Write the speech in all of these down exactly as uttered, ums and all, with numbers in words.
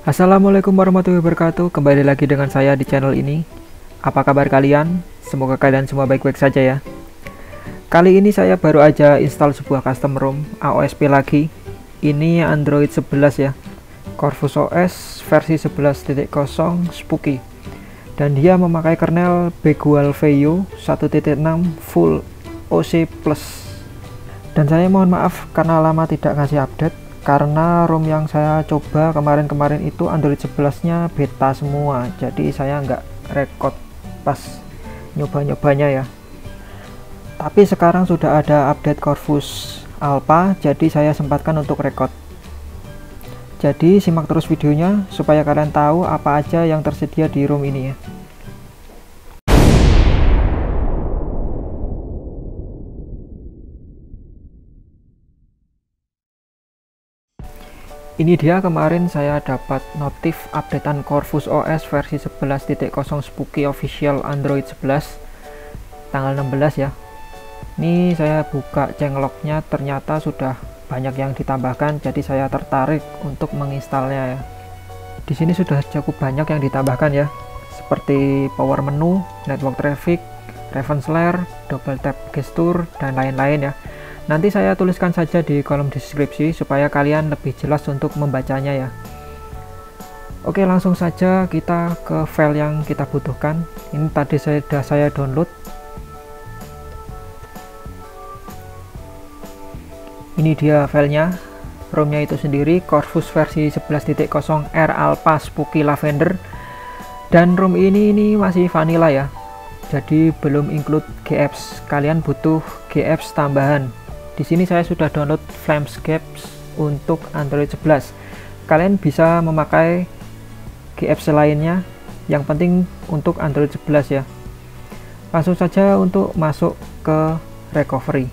Assalamualaikum warahmatullahi wabarakatuh. Kembali lagi dengan saya di channel ini. Apa kabar kalian? Semoga kalian semua baik-baik saja ya. Kali ini saya baru aja install sebuah custom ROM A O S P lagi. Ini Android sebelas ya, Corvus O S versi sebelas titik nol Spooky. Dan dia memakai kernel Begual Veyo satu titik enam Full O C plus. Dan saya mohon maaf karena lama tidak ngasih update, karena ROM yang saya coba kemarin-kemarin itu Android sebelas nya beta semua, jadi saya nggak record pas nyoba-nyobanya ya. Tapi sekarang sudah ada update Corvus Alpha, jadi saya sempatkan untuk record. Jadi simak terus videonya supaya kalian tahu apa aja yang tersedia di ROM ini ya. Ini dia, kemarin saya dapat notif updatean Corvus O S versi sebelas titik nol Spooky official Android sebelas tanggal enam belas ya. Ini saya buka changelognya, ternyata sudah banyak yang ditambahkan, jadi saya tertarik untuk menginstalnya ya. Di sini sudah cukup banyak yang ditambahkan ya, seperti power menu, network traffic, reference layer, double tap gesture, dan lain-lain ya. Nanti saya tuliskan saja di kolom deskripsi supaya kalian lebih jelas untuk membacanya ya. Oke, langsung saja kita ke file yang kita butuhkan. Ini tadi sudah saya download. Ini dia filenya. ROM-nya itu sendiri Corvus versi sebelas titik nol R Alpha Spooky Lavender. Dan ROM ini ini masih vanilla ya. Jadi belum include G apps. Kalian butuh G apps tambahan. Di sini saya sudah download Flamescapes untuk Android sebelas. Kalian bisa memakai G apps lainnya, yang penting untuk Android sebelas ya. Langsung saja untuk masuk ke recovery.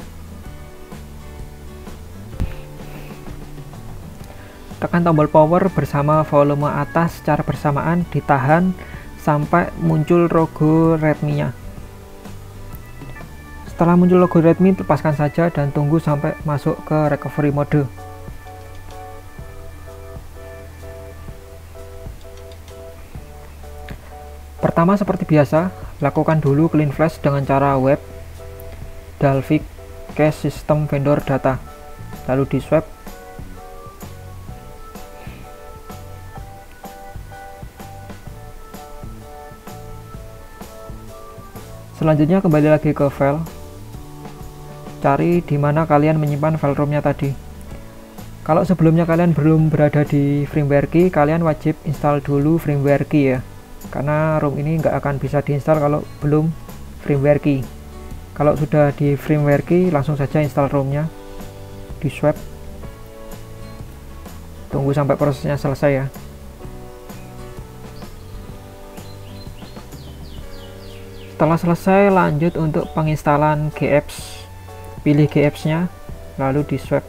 Tekan tombol power bersama volume atas secara bersamaan, ditahan sampai muncul logo Redmi-nya. Setelah muncul logo Redmi, lepaskan saja dan tunggu sampai masuk ke recovery mode. Pertama seperti biasa, lakukan dulu clean flash dengan cara web Dalvik cache system vendor data, lalu di swap. Selanjutnya kembali lagi ke file. Cari di mana kalian menyimpan file ROM-nya tadi. Kalau sebelumnya kalian belum berada di firmware key, kalian wajib install dulu firmware key ya. Karena ROM ini nggak akan bisa diinstal kalau belum firmware key. Kalau sudah di firmware key, langsung saja install ROM-nya. Di swap. Tunggu sampai prosesnya selesai ya. Setelah selesai, lanjut untuk penginstalan G apps. Pilih G apps-nya, lalu di swap.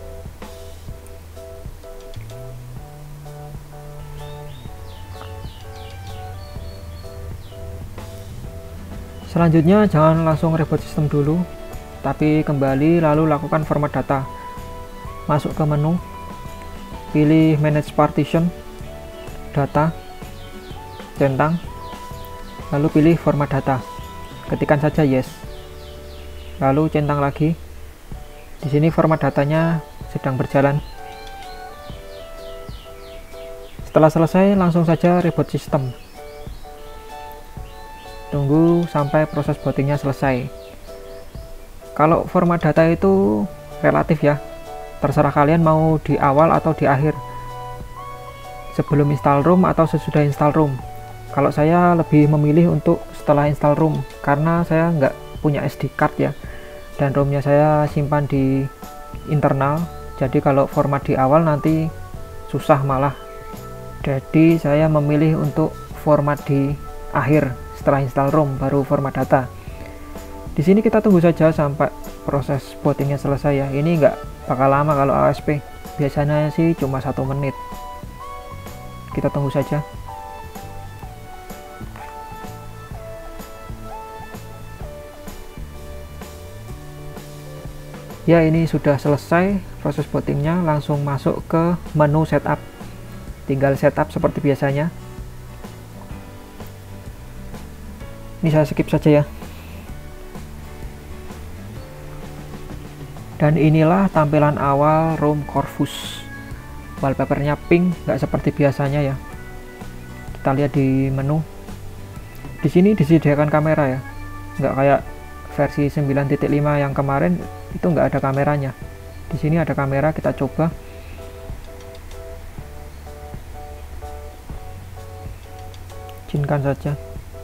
Selanjutnya jangan langsung reboot sistem dulu, tapi kembali lalu lakukan format data. Masuk ke menu, pilih manage partition, data, centang, lalu pilih format data. Ketikkan saja yes, lalu centang lagi. Di sini format datanya sedang berjalan. Setelah selesai, langsung saja reboot sistem. Tunggu sampai proses bootingnya selesai. Kalau format data itu relatif ya, terserah kalian mau di awal atau di akhir, sebelum install ROM atau sesudah install ROM. Kalau saya lebih memilih untuk setelah install ROM, karena saya nggak punya S D card ya, dan ROM-nya saya simpan di internal. Jadi kalau format di awal nanti susah malah. Jadi saya memilih untuk format di akhir, setelah install ROM baru format data. Di sini kita tunggu saja sampai proses bootingnya selesai ya. Ini nggak bakal lama kalau A O S P, biasanya sih cuma satu menit. Kita tunggu saja. Ya, ini sudah selesai proses bootingnya. Langsung masuk ke menu setup. tinggal setup seperti biasanya. Ini saya skip saja ya. Dan inilah tampilan awal ROM Corvus. Wallpapernya pink, nggak seperti biasanya ya. Kita lihat di menu. Di sini disediakan kamera ya, nggak kayak versi sembilan titik lima yang kemarin itu nggak ada kameranya. Di sini ada kamera, kita coba. Izinkan saja.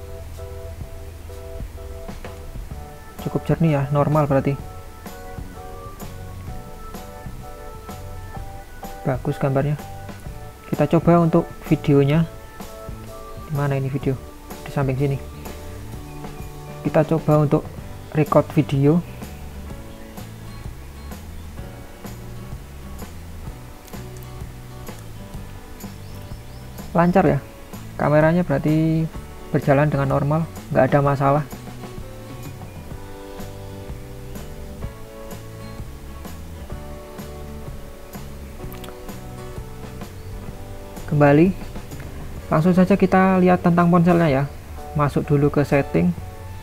Cukup jernih ya, normal berarti. Bagus gambarnya. Kita coba untuk videonya. Mana ini video? Di samping sini. Kita coba untuk record video. Lancar ya. Kameranya berarti berjalan dengan normal, nggak ada masalah. Kembali, langsung saja kita lihat tentang ponselnya ya. Masuk dulu ke setting,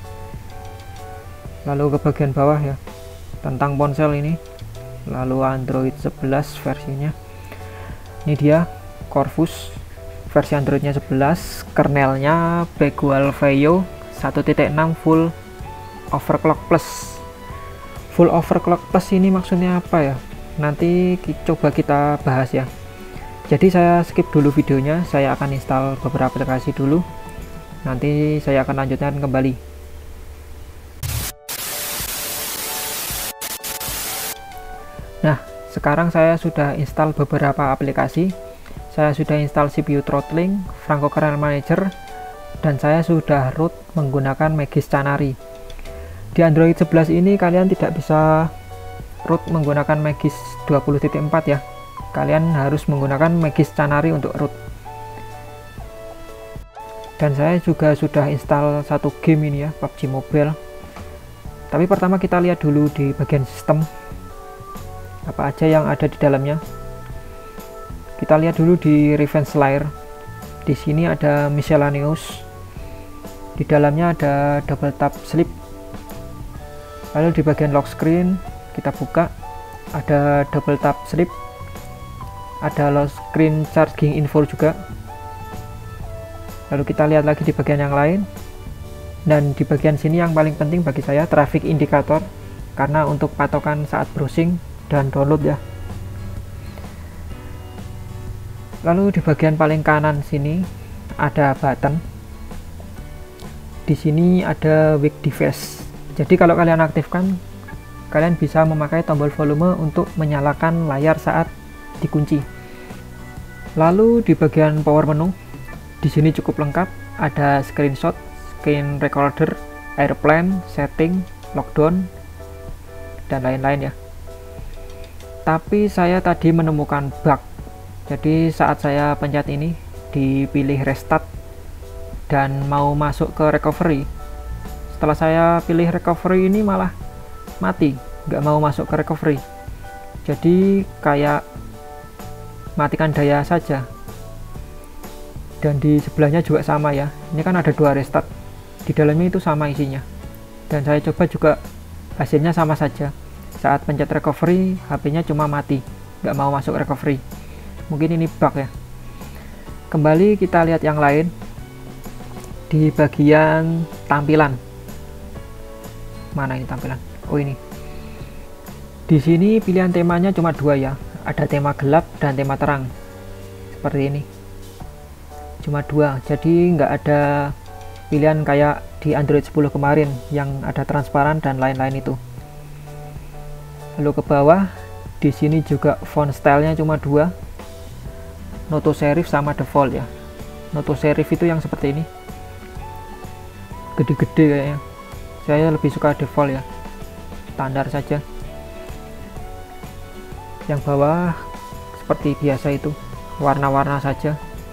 lalu ke bagian bawah ya, tentang ponsel ini, lalu Android sebelas versinya. Ini dia Corvus versi Androidnya sebelas, kernelnya Bakewell Vaio satu titik enam full overclock plus. Full overclock plus ini maksudnya apa ya? Nanti coba kita bahas ya. Jadi saya skip dulu videonya, saya akan install beberapa aplikasi dulu, nanti saya akan lanjutkan kembali. Nah, sekarang saya sudah install beberapa aplikasi. Saya sudah install C P U throttling, Franco Kernel Manager, dan saya sudah root menggunakan Magis Canary. Di Android sebelas ini kalian tidak bisa root menggunakan Magis dua puluh titik empat ya. Kalian harus menggunakan Magis Canary untuk root. Dan saya juga sudah install satu game ini ya, P U B G Mobile. Tapi pertama kita lihat dulu di bagian sistem apa aja yang ada di dalamnya. Kita lihat dulu di Revenge Layer. Di sini ada miscellaneous. Di dalamnya ada double tap sleep. Lalu di bagian lock screen kita buka, ada double tap sleep. Ada lock screen charging info juga. Lalu kita lihat lagi di bagian yang lain, dan di bagian sini yang paling penting bagi saya, traffic indicator, karena untuk patokan saat browsing dan download ya. Lalu di bagian paling kanan sini ada button. Di sini ada wake device. Jadi kalau kalian aktifkan, kalian bisa memakai tombol volume untuk menyalakan layar saat dikunci. Lalu di bagian power menu, di sini cukup lengkap, ada screenshot, screen recorder, airplane, setting, lockdown, dan lain-lain ya. Tapi saya tadi menemukan bug. Jadi saat saya pencet ini, dipilih restart dan mau masuk ke recovery. Setelah saya pilih recovery ini malah mati, nggak mau masuk ke recovery. Jadi kayak matikan daya saja. Dan di sebelahnya juga sama ya, ini kan ada dua restart, di dalamnya itu sama isinya. Dan saya coba juga hasilnya sama saja. Saat pencet recovery, H P-nya cuma mati, nggak mau masuk recovery. Mungkin ini bug ya. Kembali kita lihat yang lain. Di bagian tampilan, mana ini tampilan? Oh ini. Di sini pilihan temanya cuma dua ya, ada tema gelap dan tema terang, seperti ini. Cuma dua, jadi nggak ada pilihan kayak di Android sepuluh kemarin yang ada transparan dan lain-lain itu. Lalu ke bawah, di sini juga font stylenya cuma dua, Noto Serif sama default ya. Noto Serif itu yang seperti ini, gede-gede kayaknya. Saya lebih suka default ya, standar saja. Yang bawah seperti biasa itu, warna-warna saja.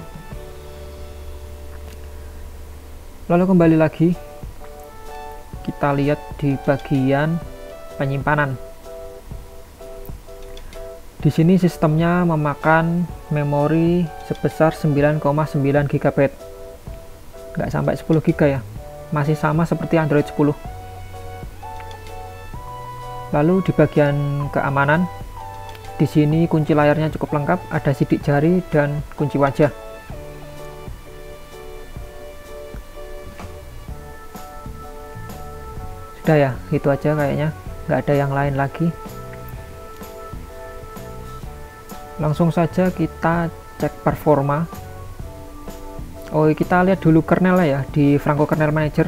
Lalu kembali lagi, kita lihat di bagian penyimpanan. Di sini sistemnya memakan memori sebesar sembilan koma sembilan giga byte, nggak sampai sepuluh giga ya, masih sama seperti Android sepuluh. Lalu di bagian keamanan, di sini kunci layarnya cukup lengkap, ada sidik jari dan kunci wajah. Sudah ya, itu aja kayaknya, nggak ada yang lain lagi. Langsung saja kita cek performa. Oh, kita lihat dulu kernel ya, di Franco Kernel Manager.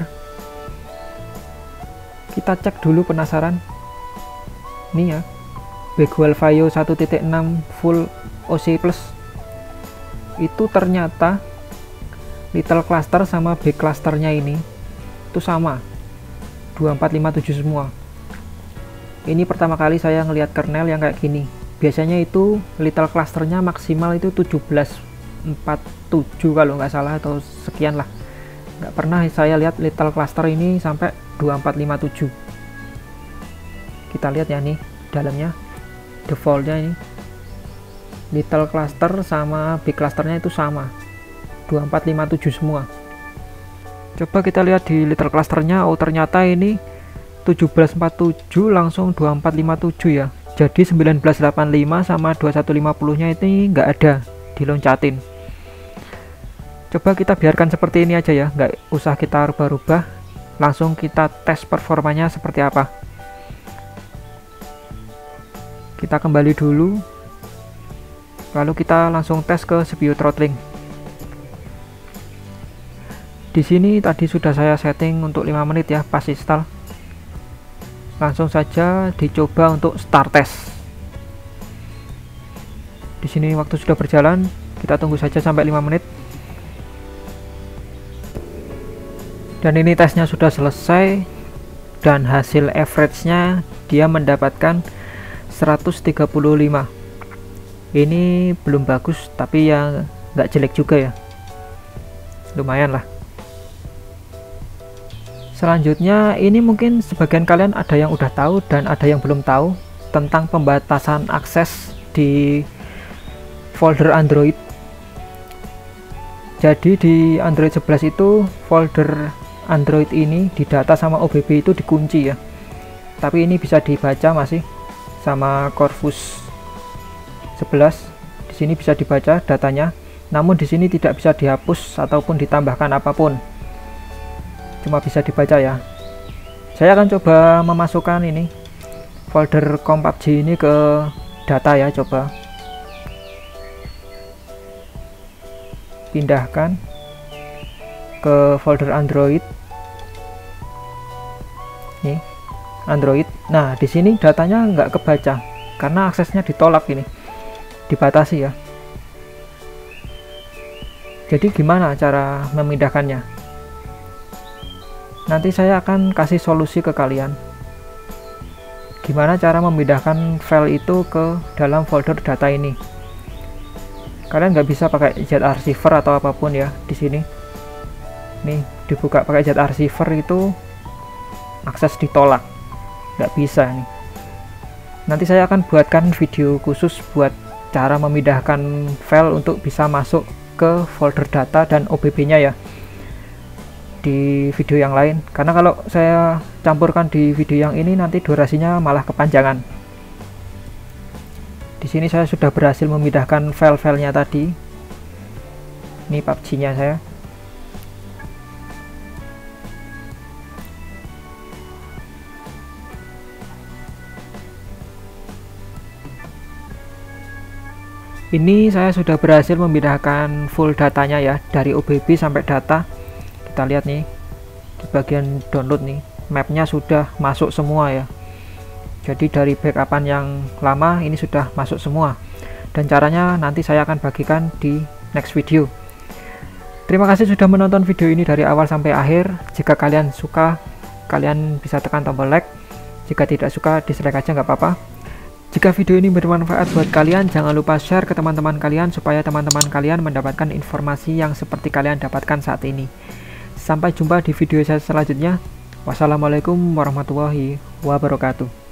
Kita cek dulu, penasaran. Ini ya, Bagwell Vaio satu titik enam Full O C Plus. Itu ternyata Little Cluster sama Big Clusternya ini itu sama, dua empat lima tujuh semua. Ini pertama kali saya ngelihat kernel yang kayak gini. Biasanya itu Little Clusternya maksimal itu tujuh belas empat puluh tujuh kalau nggak salah, atau sekian lah. Nggak pernah saya lihat Little Cluster ini sampai dua empat lima tujuh. Kita lihat ya nih dalamnya, defaultnya ini Little Cluster sama Big Clusternya itu sama, dua empat lima tujuh semua. Coba kita lihat di Little Clusternya, oh ternyata ini tujuh belas empat puluh tujuh langsung dua empat lima tujuh ya. Jadi sembilan belas delapan puluh lima sama dua satu lima puluh nya ini nggak ada diloncatin. Coba kita biarkan seperti ini aja ya, nggak usah kita rubah-rubah. Langsung kita tes performanya seperti apa. Kita kembali dulu, lalu kita langsung tes ke C P U throttling. Di sini tadi sudah saya setting untuk lima menit ya pas install. Langsung saja dicoba untuk start test. Di sini waktu sudah berjalan, kita tunggu saja sampai lima menit. Dan ini tesnya sudah selesai, dan hasil average-nya dia mendapatkan seratus tiga puluh lima. Ini belum bagus, tapi ya nggak jelek juga ya, lumayan lah. Selanjutnya, ini mungkin sebagian kalian ada yang udah tahu dan ada yang belum tahu tentang pembatasan akses di folder Android. Jadi di Android sebelas itu folder Android ini di data sama O B B itu dikunci ya. Tapi ini bisa dibaca masih sama Corvus sebelas. Di sini bisa dibaca datanya. Namun di sini tidak bisa dihapus ataupun ditambahkan apapun. Cuma bisa dibaca ya. Saya akan coba memasukkan ini folder com P U B G ini ke data ya, coba pindahkan ke folder Android. Nih, Android. Nah, di sini datanya nggak kebaca karena aksesnya ditolak ini, dibatasi ya. Jadi gimana cara memindahkannya? Nanti saya akan kasih solusi ke kalian. Gimana cara memindahkan file itu ke dalam folder data ini? Kalian nggak bisa pakai Z-Archiver atau apapun ya di sini. Nih, dibuka pakai Z-Archiver itu akses ditolak, nggak bisa nih. Nanti saya akan buatkan video khusus buat cara memindahkan file untuk bisa masuk ke folder data dan O B B-nya ya, di video yang lain, karena kalau saya campurkan di video yang ini nanti durasinya malah kepanjangan. Di sini saya sudah berhasil memindahkan file-filenya tadi. Ini P U B G-nya saya. Ini saya sudah berhasil memindahkan full datanya ya, dari O B B sampai data. Kita lihat nih di bagian download nih, mapnya sudah masuk semua ya. Jadi dari backupan yang lama ini sudah masuk semua, dan caranya nanti saya akan bagikan di next video. Terima kasih sudah menonton video ini dari awal sampai akhir. Jika kalian suka, kalian bisa tekan tombol like. Jika tidak suka, dislike aja nggak apa-apa. Jika video ini bermanfaat buat kalian, jangan lupa share ke teman-teman kalian supaya teman-teman kalian mendapatkan informasi yang seperti kalian dapatkan saat ini. Sampai jumpa di video saya selanjutnya. Wassalamualaikum warahmatullahi wabarakatuh.